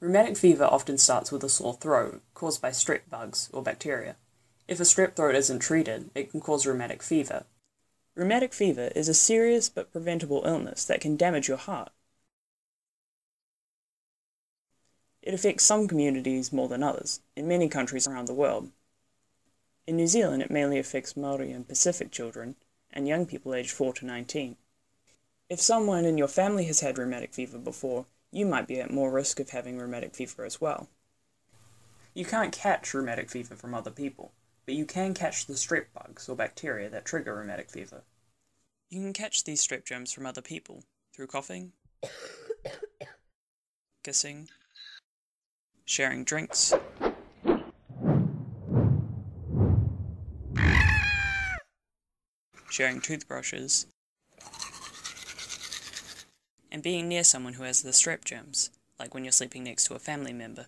Rheumatic fever often starts with a sore throat, caused by strep bugs or bacteria. If a strep throat isn't treated, it can cause rheumatic fever. Rheumatic fever is a serious but preventable illness that can damage your heart. It affects some communities more than others, in many countries around the world. In New Zealand, it mainly affects Maori and Pacific children, and young people aged 4 to 19. If someone in your family has had rheumatic fever before, you might be at more risk of having rheumatic fever as well. You can't catch rheumatic fever from other people, but you can catch the strep bugs or bacteria that trigger rheumatic fever. You can catch these strep germs from other people through coughing, kissing, sharing drinks, sharing toothbrushes, and being near someone who has the strep germs, like when you're sleeping next to a family member.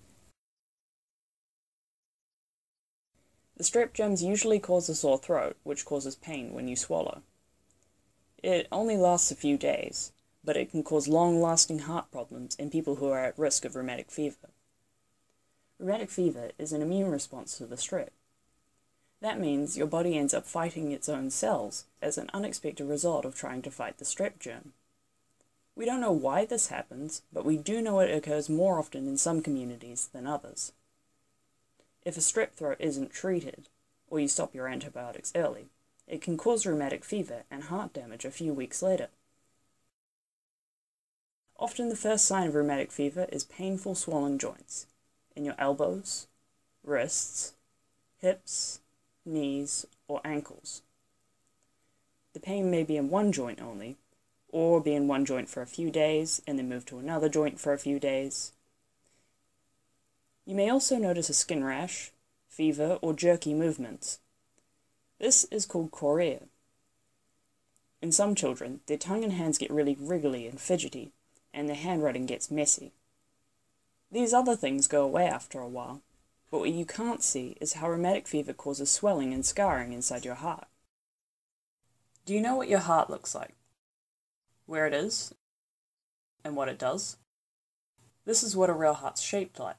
The strep germs usually cause a sore throat, which causes pain when you swallow. It only lasts a few days, but it can cause long-lasting heart problems in people who are at risk of rheumatic fever. Rheumatic fever is an immune response to the strep. That means your body ends up fighting its own cells as an unexpected result of trying to fight the strep germ. We don't know why this happens, but we do know it occurs more often in some communities than others. If a strep throat isn't treated, or you stop your antibiotics early, it can cause rheumatic fever and heart damage a few weeks later. Often the first sign of rheumatic fever is painful swollen joints in your elbows, wrists, hips, knees, or ankles. The pain may be in one joint only, or be in one joint for a few days and then move to another joint for a few days. You may also notice a skin rash, fever, or jerky movements. This is called chorea. In some children, their tongue and hands get really wriggly and fidgety, and their handwriting gets messy. These other things go away after a while, but what you can't see is how rheumatic fever causes swelling and scarring inside your heart. Do you know what your heart looks like? Where it is? And what it does? This is what a real heart's shaped like.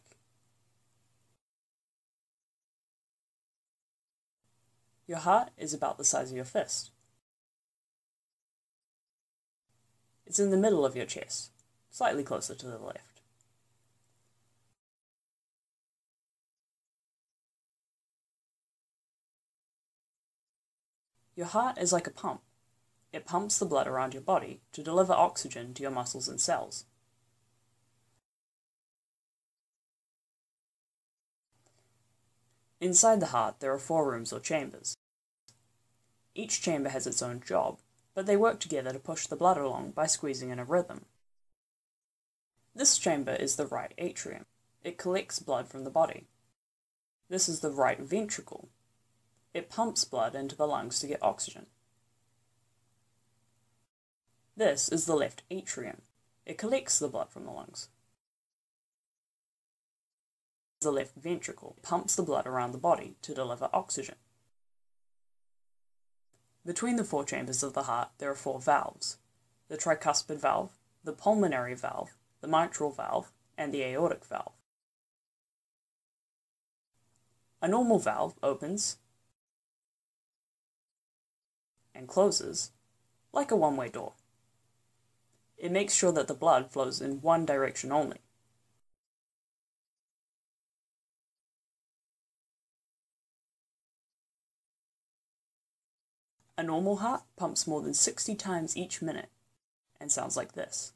Your heart is about the size of your fist. It's in the middle of your chest, slightly closer to the left. Your heart is like a pump. It pumps the blood around your body to deliver oxygen to your muscles and cells. Inside the heart, there are 4 rooms or chambers. Each chamber has its own job, but they work together to push the blood along by squeezing in a rhythm. This chamber is the right atrium. It collects blood from the body. This is the right ventricle. It pumps blood into the lungs to get oxygen. This is the left atrium. It collects the blood from the lungs. The left ventricle pumps the blood around the body to deliver oxygen. Between the 4 chambers of the heart, there are 4 valves: the tricuspid valve, the pulmonary valve, the mitral valve, and the aortic valve. A normal valve opens and closes like a one-way door. It makes sure that the blood flows in one direction only. A normal heart pumps more than 60 times each minute and sounds like this.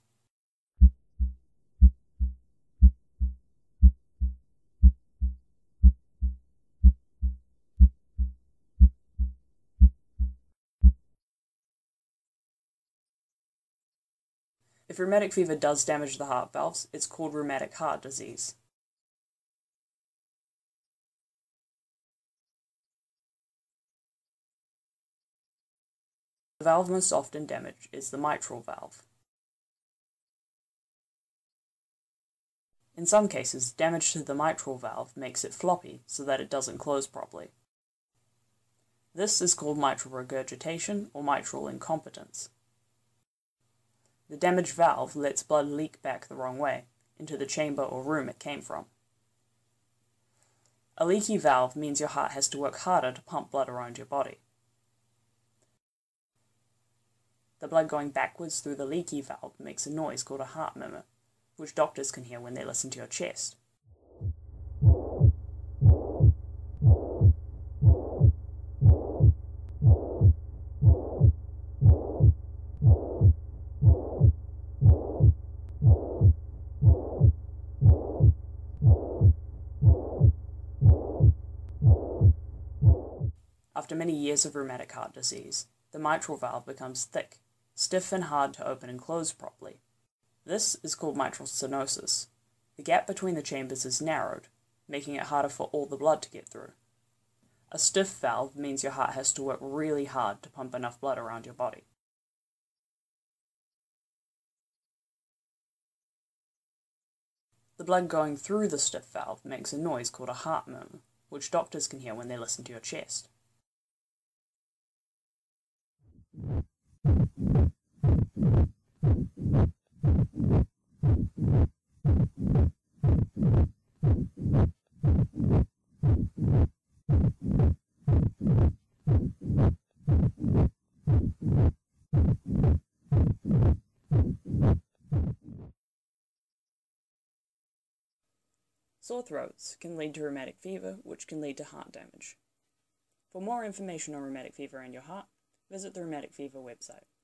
If rheumatic fever does damage the heart valves, it's called rheumatic heart disease. The valve most often damaged is the mitral valve. In some cases, damage to the mitral valve makes it floppy so that it doesn't close properly. This is called mitral regurgitation or mitral incompetence. The damaged valve lets blood leak back the wrong way, into the chamber or room it came from. A leaky valve means your heart has to work harder to pump blood around your body. The blood going backwards through the leaky valve makes a noise called a heart murmur, which doctors can hear when they listen to your chest. After many years of rheumatic heart disease, the mitral valve becomes thick, stiff and hard to open and close properly. This is called mitral stenosis. The gap between the chambers is narrowed, making it harder for all the blood to get through. A stiff valve means your heart has to work really hard to pump enough blood around your body. The blood going through the stiff valve makes a noise called a heart murmur, which doctors can hear when they listen to your chest. Sore throats can lead to rheumatic fever, which can lead to heart damage. For more information on rheumatic fever and your heart, visit the Rheumatic Fever website.